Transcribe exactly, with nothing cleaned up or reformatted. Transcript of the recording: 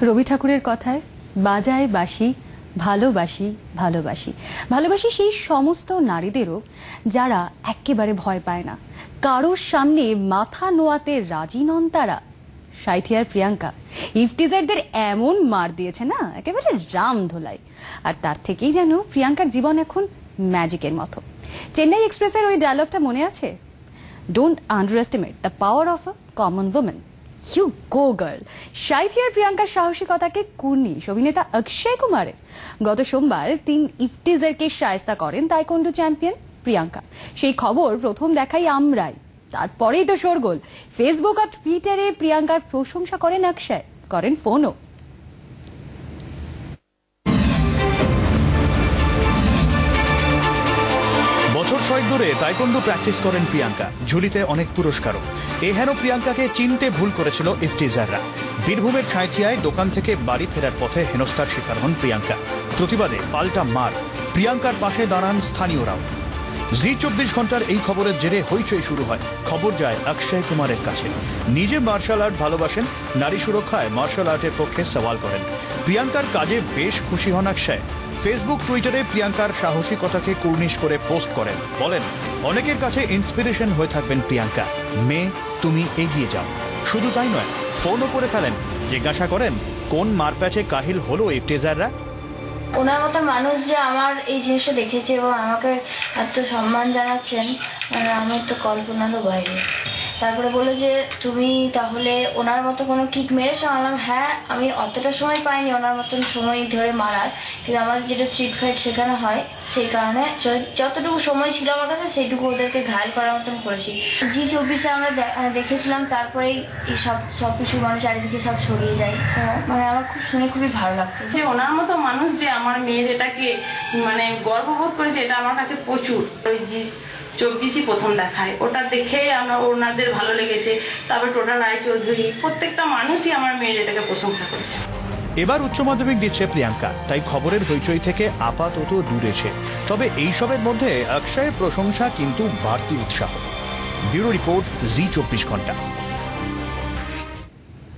রবি ঠাকুরের কথায় বাজায় বাঁশি ভালোবাসি ভালোবাসি ভালোবাসি সেই সমস্ত নারীদেরও যারা একেবারে ভয় পায় না, কারোর সামনে মাথা নোয়াতে রাজি নন তারা। সাইথিয়ার প্রিয়াঙ্কা ইফটিজারদের এমন মার দিয়েছে না, একেবারে রাম ধোলাই। আর তার থেকেই যেন প্রিয়াঙ্কার জীবন এখন ম্যাজিকের মতো। চেন্নাই এক্সপ্রেসের ওই ডায়লগটা মনে আছে? Don't underestimate the power of a common women, you go girl. সাইথিয়ার প্রিয়াঙ্কার সাহসিকতাকে কুর্নিশ অভিনেতা অক্ষয় কুমারের। গত সোমবার তিন ইফটিজারকে শায়েস্তা করেন তাইকোন্ডো চ্যাম্পিয়ন প্রিয়াঙ্কা। সেই খবর প্রথম দেখাই আমরাই, তারপরেই তো শোরগোল। ফেসবুক আর টুইটারে প্রিয়াঙ্কার প্রশংসা করেন অক্ষয়, করেন ফোনও। বছর ছয়েক ধরে তাইকোন্ডো প্র্যাকটিস করেন প্রিয়াঙ্কা, ঝুলিতে অনেক পুরস্কারও। এ হেন প্রিয়াঙ্কাকে চিনতে ভুল করেছিল ইফটিজাররা। বীরভূমের সাঁইথিয়ায় দোকান থেকে বাড়ি ফেরার পথে হেনস্থার শিকার হন প্রিয়াঙ্কা। প্রতিবাদে পাল্টা মার, প্রিয়াঙ্কার পাশে দাঁড়ান স্থানীয়রাও। জি চব্বিশ ঘন্টার এই খবরের জেরে হইচই শুরু হয়। খবর যায় অক্ষয় কুমারের কাছে। নিজে মার্শাল আর্ট ভালোবাসেন, নারী সুরক্ষায় মার্শাল আর্টের পক্ষে সওয়াল করেন। প্রিয়াঙ্কার কাজে বেশ খুশি হন অক্ষয়। ফেসবুক টুইটারে প্রিয়াঙ্কার সাহসিকতাকে কুর্নিশ করে পোস্ট করেন, বলেন অনেকের কাছে ইন্সপিরেশন হয়ে থাকবেন প্রিয়াঙ্কা। মেয়ে তুমি এগিয়ে যাও। শুধু তাই নয়, ফোনও করে ফেলেন, জিজ্ঞাসা করেন কোন মারপ্যাচে কাহিল হলো ইফটিজাররা। ওনার মতো মানুষ যে আমার এই জিনিসটা দেখেছে এবং আমাকে এত সম্মান জানাচ্ছেন, মানে আমি তো কল্পনারও বাইরে। তারপরে বললো যে তুমি তাহলে ওনার মতো কোনো কিক মেরেছো? বললাম হ্যাঁ, আমি অতটা সময় পাইনি ওনার মতন সময় ধরে মারার, কিন্তু আমাদের যেটা স্ট্রিট ফাইট শেখানো হয় সেই কারণে যতটুকু সময় ছিল আমার কাছে সেইটুকু ওদেরকে ঘায়ল করার মতন করেছি। জি চব্বিশে আমরা দেখেছিলাম, তারপরেই এই সব সব কিছু মানে চারিদিকে সব ছড়িয়ে যায়। মানে আমার খুব শুনে খুবই ভালো লাগছে যে ওনার মতো মানুষ যে আমার মেয়ে যেটাকে মানে গর্ববোধ করেছে, এটা আমার কাছে প্রচুর। ওই জি চব্বিশই প্রথম দেখায়, ওটা দেখেই আমরা ওনাদের ভালো লেগেছে। তারপর টোটা রায়চৌধুরী, প্রত্যেকটা মানুষই আমার মেয়ের এটাকে প্রশংসা করেছে। এবার উচ্চ মাধ্যমিক দিচ্ছে প্রিয়াঙ্কা, তাই খবরের হইচই থেকে আপাতত দূরে সে। তবে এইসবের মধ্যে অক্ষয়ের প্রশংসা কিন্তু বাড়তি উৎসাহ। ব্যুরো রিপোর্ট, জি চব্বিশ ঘন্টা।